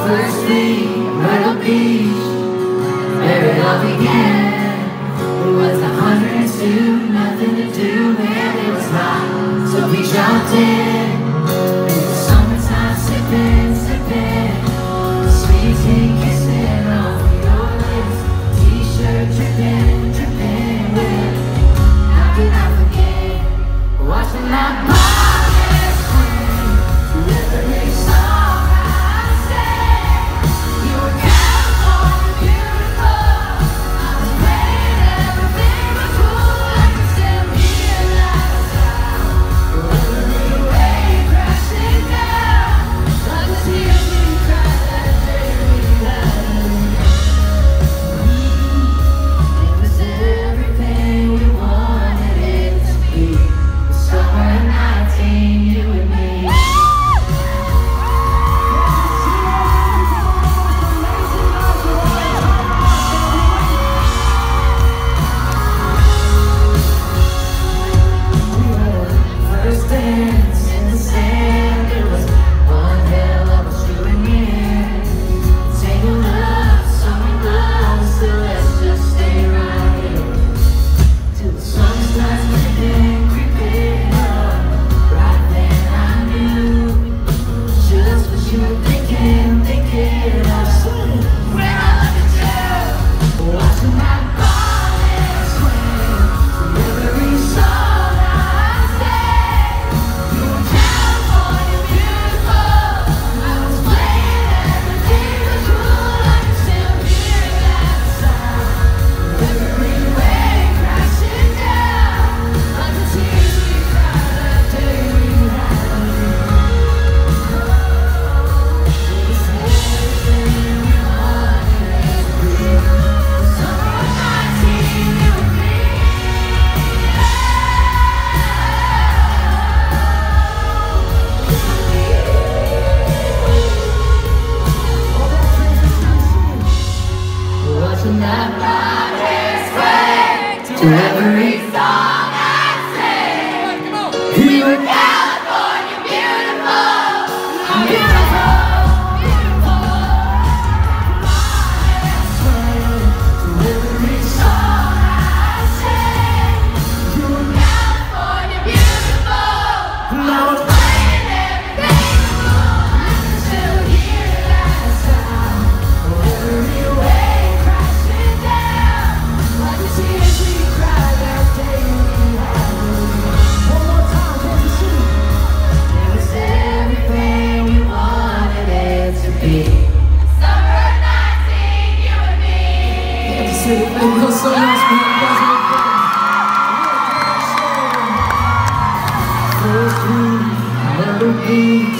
First we Myrtle Beach, where it all began. It was 102, nothing to do, and it was hot, so we jumped in. In the summertime, sipping, sipping, sweet tea kissing on your lips, t-shirt dripping, dripping with. How can I forget watching that body swing to every song I sang? You were California beautiful. I was playing everything was cool. I could still hear that sound. Every wave crashing down, like the tears we cried that day we had. It was everything we wanted it to be. The summer of 19, you and me. First dance in the sand, it was one hell of a souvenir. Tangled up, summer gloves, so let's just stay right here till the sun starts creeping, creeping up. Right then I knew just what you were thinking, thinking of. When I look at you, watching that body swing to every song I sang. You were California beautiful. I was playing everything was cool. I can still hear that sound. Every wave crashing down, like the tears we cried that day we had. It was everything we wanted it to be. Summer of 19, you and me. Watching that body sway to every song I sing. You were California beautiful. I'm beautiful, beautiful. Sway to every song I sing. You were California beautiful. And I was playing everything cool. I can still hear that sound. Every wave crashing down, like the tears we cried that day we had. One more time, can you see? It was everything we wanted it to be. Summer of 19, you and me. Thank you so much, man. You guys are incredible. First we Myrtle Beach.